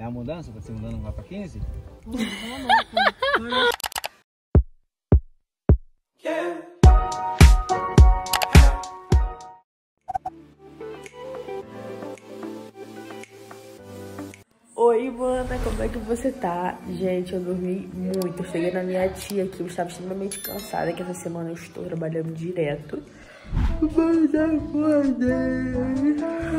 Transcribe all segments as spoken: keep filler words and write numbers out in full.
a mudança? Tá se mudando lá pra quinze? Oi, mana, como é que você tá? Gente, eu dormi muito. Eu cheguei na minha tia aqui, eu estava extremamente cansada, que essa semana eu estou trabalhando direto. Mas acordei.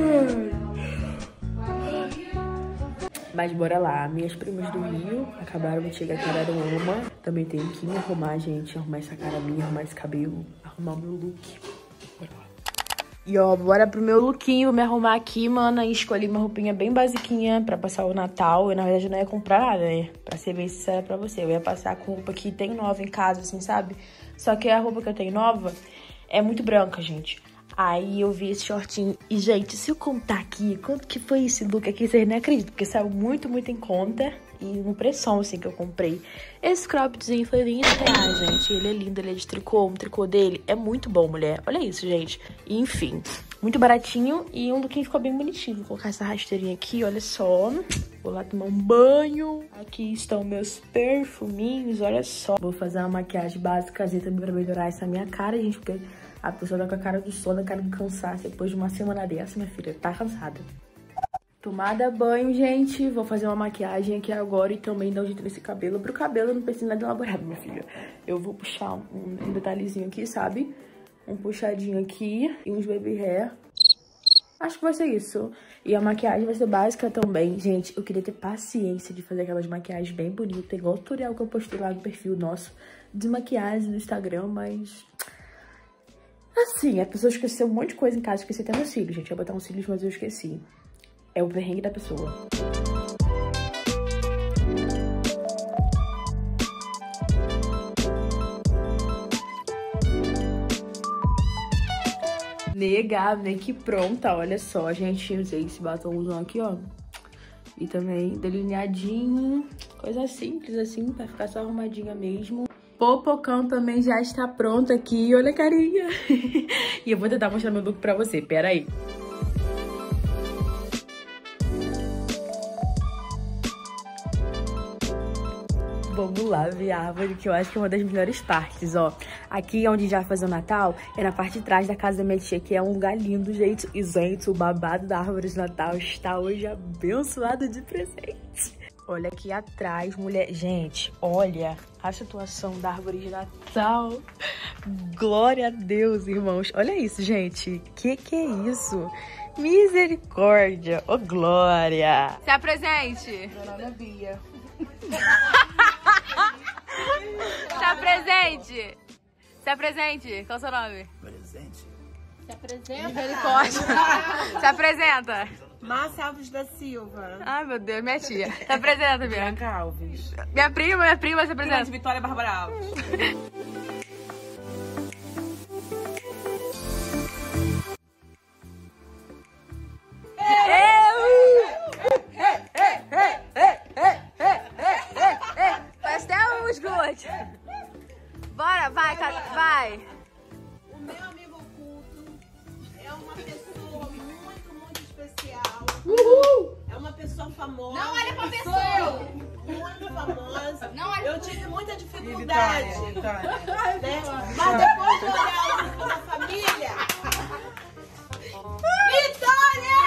Mas bora lá, minhas primas do Rio acabaram de chegar aqui, era uma. Também tenho que me arrumar, gente, arrumar essa cara minha, arrumar esse cabelo, arrumar o meu look. Bora lá. E ó, bora pro meu lookinho, me arrumar aqui, mana. E escolhi uma roupinha bem basiquinha pra passar o Natal. Eu, na verdade, não ia comprar nada, né? Pra ser bem sincera pra você. Eu ia passar com roupa que tem nova em casa, assim, sabe? Só que a roupa que eu tenho nova é muito branca, gente. Aí eu vi esse shortinho. E, gente, se eu contar aqui quanto que foi esse look aqui, vocês nem acreditam. Porque saiu muito, muito em conta. E no pressão, assim, que eu comprei. Esse croppedzinho foi vinte reais, gente. Ele é lindo, ele é de tricô. O tricô dele é muito bom, mulher. Olha isso, gente. E, enfim, muito baratinho. E um lookinho ficou bem bonitinho. Vou colocar essa rasteirinha aqui, olha só. Vou lá tomar um banho. Aqui estão meus perfuminhos, olha só. Vou fazer uma maquiagem básica também pra melhorar essa minha cara, gente. Porque a pessoa tá com a cara do sono, a cara do cansaço. Depois de uma semana dessa, minha filha, tá cansada. Tomada banho, gente. Vou fazer uma maquiagem aqui agora e também dar um jeito nesse cabelo. Pro cabelo não precisa nada elaborado, minha filha. Eu vou puxar um, um detalhezinho aqui, sabe? Um puxadinho aqui e uns baby hair. Acho que vai ser isso. E a maquiagem vai ser básica também. Gente, eu queria ter paciência de fazer aquelas maquiagens bem bonitas, igual o tutorial que eu postei lá no perfil nosso de maquiagem no Instagram, mas... assim, a pessoa esqueceu um monte de coisa em casa. Esqueci até meus cílios, gente. Eu ia botar uns cílios, mas eu esqueci. É o perrengue da pessoa. Nega, make pronta, olha só, gente. Usei esse batomzão aqui, ó. E também delineadinho. Coisa simples, assim, pra ficar só arrumadinha mesmo. Popocão também já está pronto aqui, olha a carinha. E eu vou tentar mostrar meu look pra você, pera aí. Vamos lá ver a árvore, que eu acho que é uma das melhores partes, ó. Aqui onde já vai fazer o Natal, é na parte de trás da casa da minha tia, que é um lugar lindo, gente. E, gente, o babado da árvore de Natal está hoje abençoado de presente. Olha aqui atrás, mulher. Gente, olha a situação da árvore de Natal. Glória a Deus, irmãos. Olha isso, gente. Que que é isso? Misericórdia. Ô, glória. Se apresente. Meu nome é Bia. Se apresente. Se apresente. Qual é o seu nome? Presente. Se apresenta. Misericórdia. Se apresenta. Márcia Alves da Silva. Ai, meu Deus, minha tia. Se apresenta, Bia. Bianca Alves. Minha prima, minha prima, se apresenta. Grande Vitória Bárbara Alves. Faz até os glúteos. Bora, vai, vai. O meu amigo oculto é uma pessoa muito, muito especial. Uhul. É uma pessoa famosa. Não olha pra pessoa. Muito famosa. Não olha. Eu tive muita dificuldade. Né? Mas depois de olhar pela família... Vitória!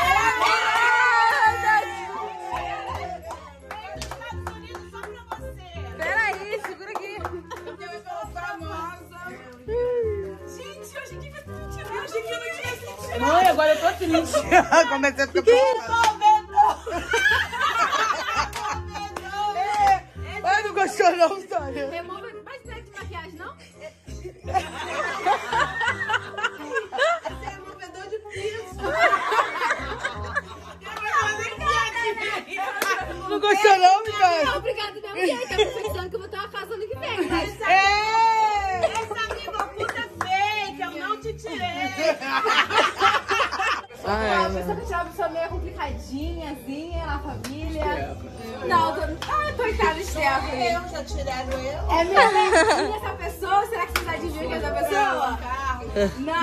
Peraí, segura aqui. Gente, eu achei que eu achei que eu não tinha sentido. Mãe, agora eu tô triste. Comecei a ficar Ai, não gostou não, Vitória. Remova, mas não é de maquiagem, não? Você é movedor de piso. Não gostou não, Vitória? Não, obrigada, não. E aí, tá pensando que eu vou ter uma casa ano que vem, mas... Essa amiga oculta é fake, eu não te tirei. Ah, a pessoa que tirava a pessoa meio complicadinhazinha na família. Não, tô... Ai, coitada, Stephanie. Eu já tiraram eu. É minha verdinha essa pessoa? Será que você vai adivinhar que é essa pessoa? Carlos. Não.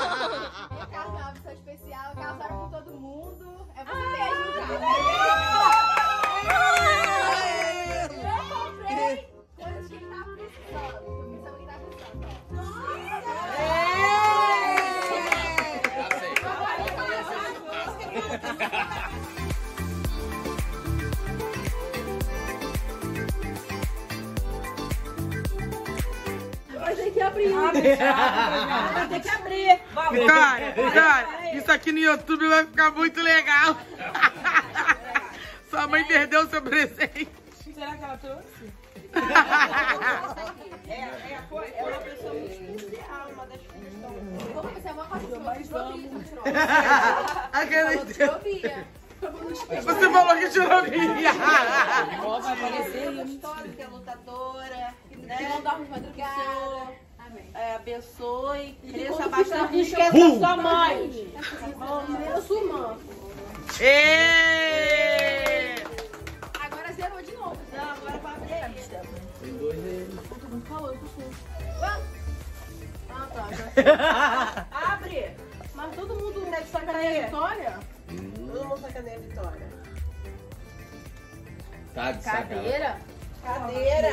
Não. Carlos é uma pessoa especial, aquela história com todo mundo. É você mesmo, cara. que abrir. Vai ter que abrir. Vitória, Vitória, isso aqui no YouTube vai ficar muito legal. Sua mãe perdeu o seu presente. Será que ela trouxe? É, é, é uma pessoa muito especial, uma das pessoas. Vamos fazer uma coisa mais vamos. Acredito. Você falou que tirou minha. Vai aparecer gostosa, que é lutadora, né? Que não dorme de madrugada. Amém. É, abençoe, cresça bastante. Esqueça da sua mãe. Eu sou irmã. Ê! Agora zerou de novo. Não, agora vai abrir aí. Tem dois aí. Eu tô muito calor, eu tô sujo. Ah, tá. Já... Abre. Mas todo mundo Tá de sacaneia a sacaneia? Vitória? Todo mundo sacaneia a Vitória. Tá de sacanagem. Cadeira? Cadeira.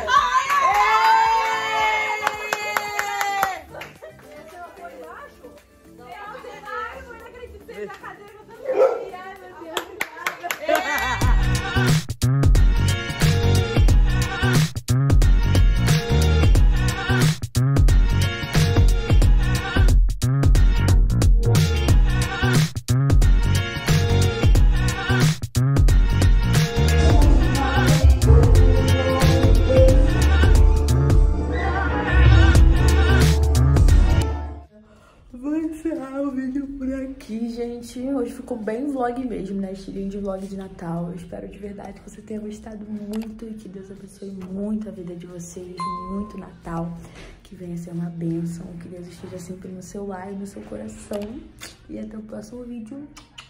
Vou encerrar o vídeo por aqui, gente. Hoje ficou bem vlog mesmo, né? Estilinho de vlog de Natal. Eu espero de verdade que você tenha gostado muito e que Deus abençoe muito a vida de vocês, muito Natal. Que venha ser uma bênção, que Deus esteja sempre no seu lar e no seu coração. E até o próximo vídeo.